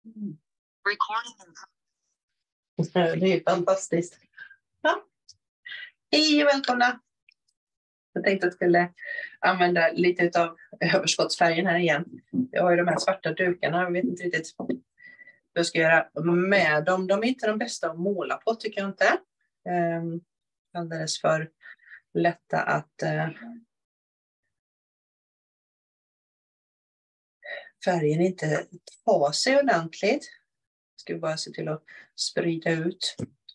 Det är fantastiskt. Ja. Hej och välkomna. Jag tänkte att jag skulle använda lite av överskottsfärgen här igen. Jag har ju de här svarta dukarna. Jag vet inte riktigt vad jag ska göra med dem. De är inte de bästa att måla på, tycker jag inte. Alldeles för lätta att färgen inte tar sig ordentligt. Ska vi bara se till att sprida ut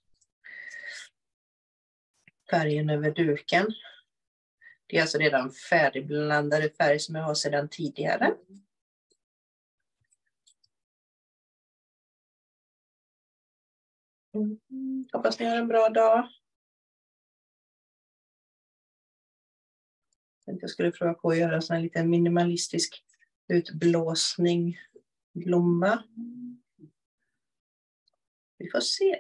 färgen över duken. Det är alltså redan färdigblandade färg som jag har sedan tidigare. Hoppas ni har en bra dag. Jag skulle prova på att göra en sån här lite minimalistisk utblåsning blomma. Vi får se.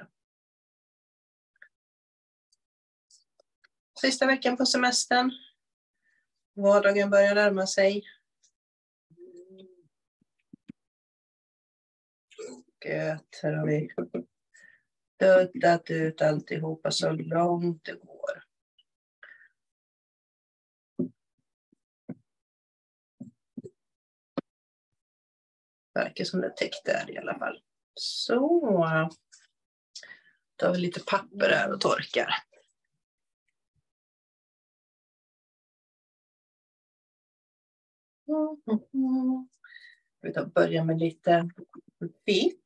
Sista veckan på semestern. Vardagen börjar närma sig. Gött, här har vi dödat ut alltihopa så långt det går. Verkar som det täckte där i alla fall. Så. Då har vi lite papper här och torkar. Vi tar börja med lite vitt.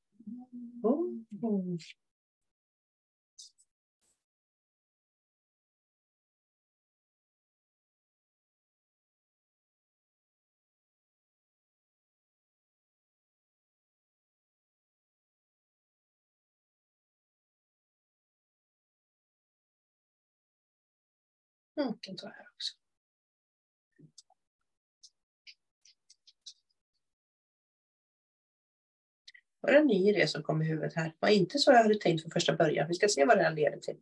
Kan ta här också. Var det en ny idé som kom i huvudet här? Det var inte så jag hade tänkt från första början. Vi ska se vad det här leder till.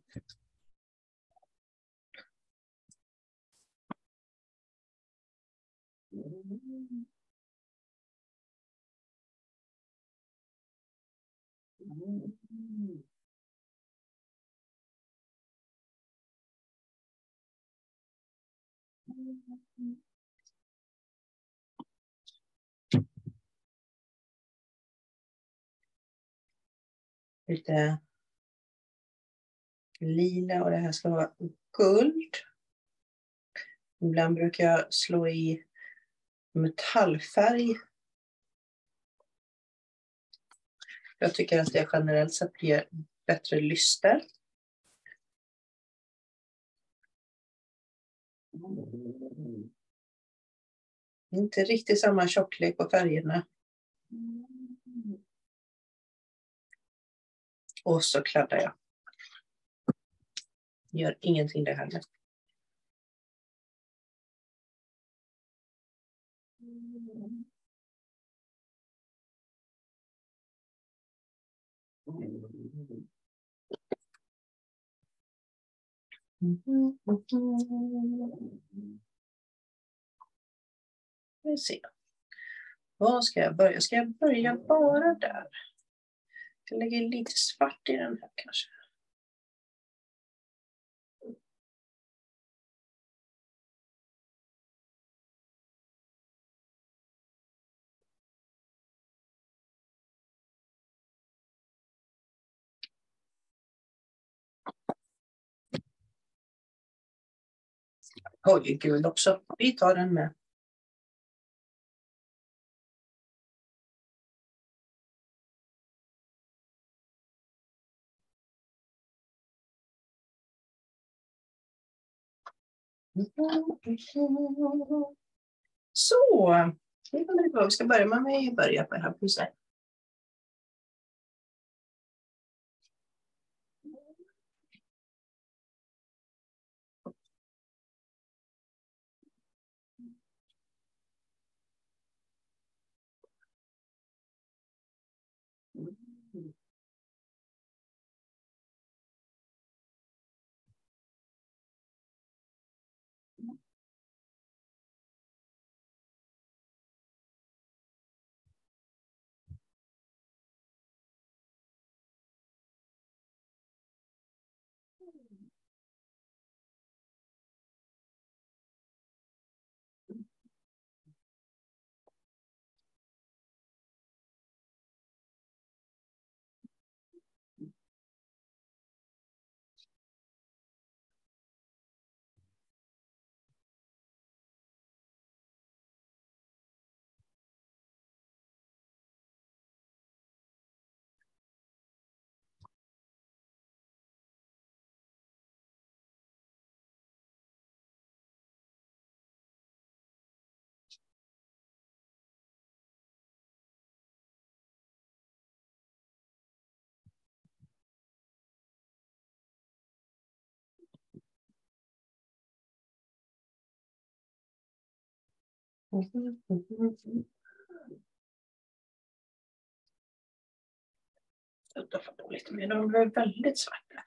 Lite lila och det här ska vara guld. Ibland brukar jag slå i metallfärg. Jag tycker att det generellt sett ger bättre lyster. Inte riktigt samma tjocklek på färgerna. Och så kladdar jag. Gör ingenting det heller. Vi ser. Vad ska jag börja? Ska jag börja bara där? Jag lägger lite svart i den här kanske. Oj, gul också. Vi tar den med. Så, det är bra. Vi ska börja med att börja på det här pusslet. Sudda för dåligt med dem. De blev väldigt svarta.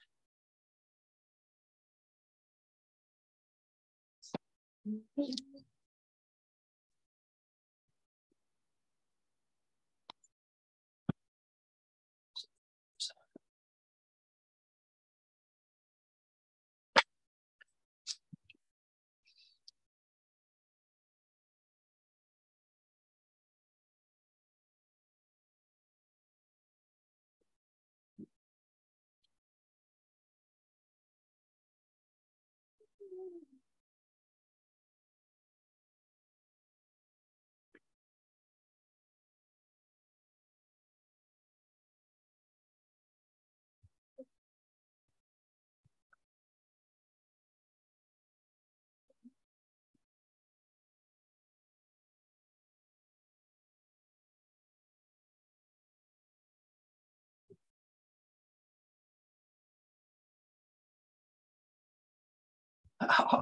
Ja.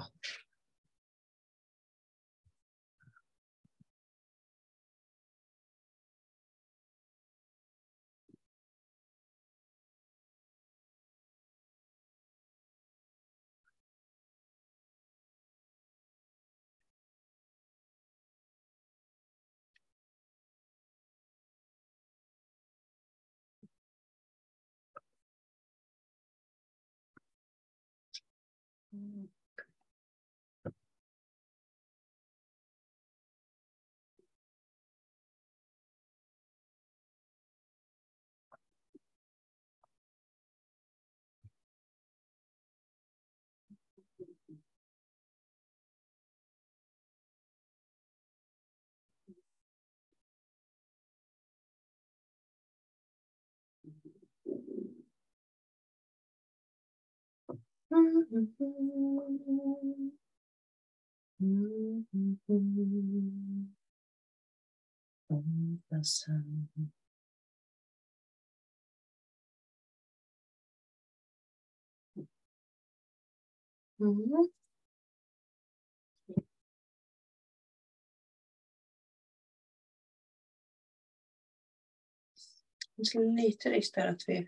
Det är lite risk där att vi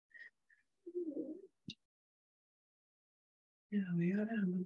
gör det här. Men...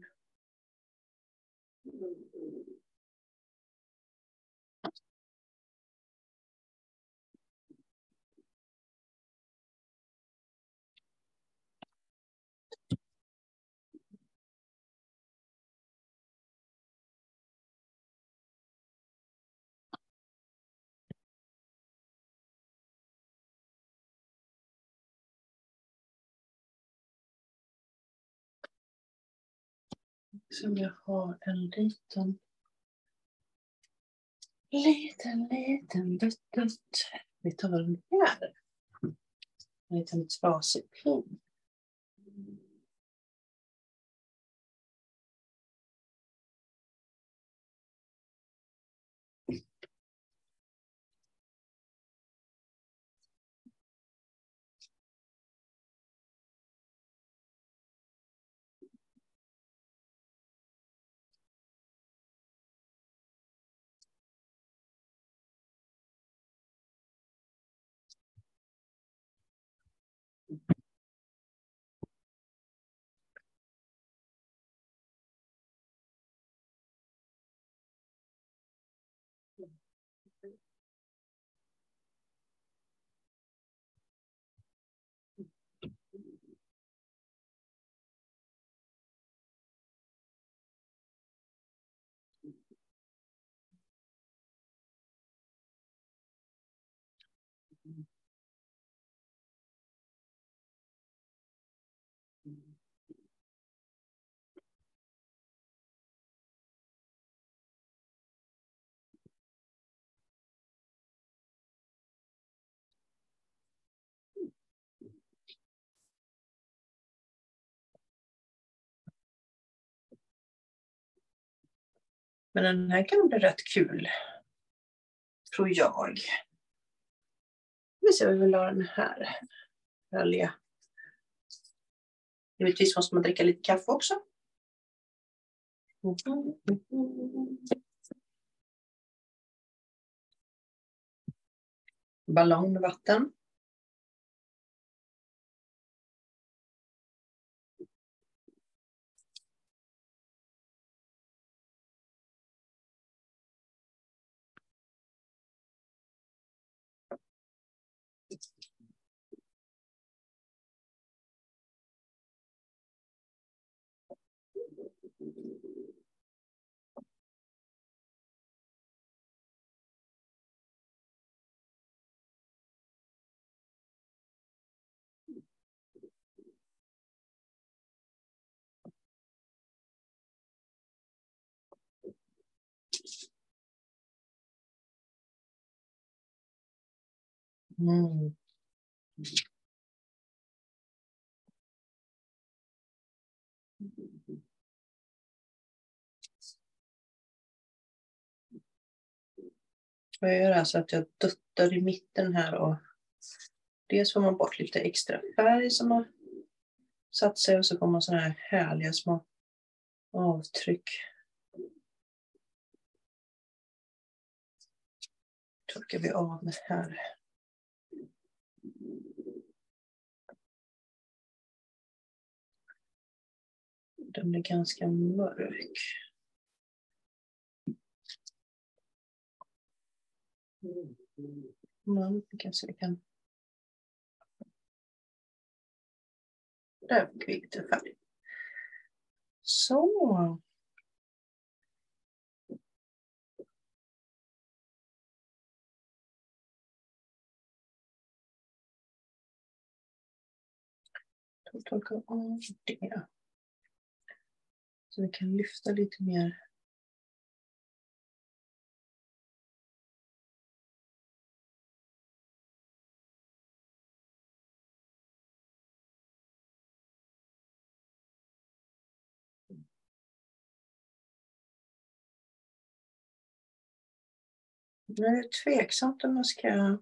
Som jag har en liten dutt. Vi tar den här. En liten trasig pin. Men den här kan bli rätt kul. Tror jag. Vi ser vi vill ha den här. Härliga. Givetvis måste man dricka lite kaffe också. ballong med vatten. Mm. Jag gör alltså att jag duttar i mitten här och dels får man bort lite extra färg som har satt sig och så får man såna här härliga små avtryck. Torkar vi av med här. Den blir ganska mörk. Man kan se, kan. Där fick vi lite färg. Så. Torka av det. Så vi kan lyfta lite mer. Nu är det tveksamt om man ska...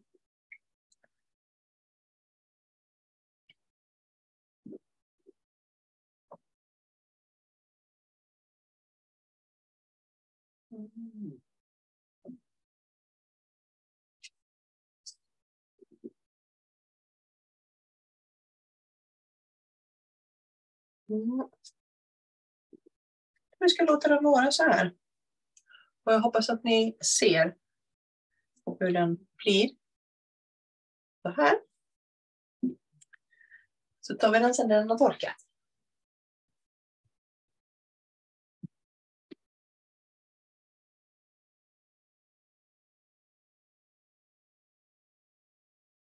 Mm. Vi ska låta den vara så här. Och jag hoppas att ni ser hur den blir. Så här. Så tar vi den sen när den har torkat.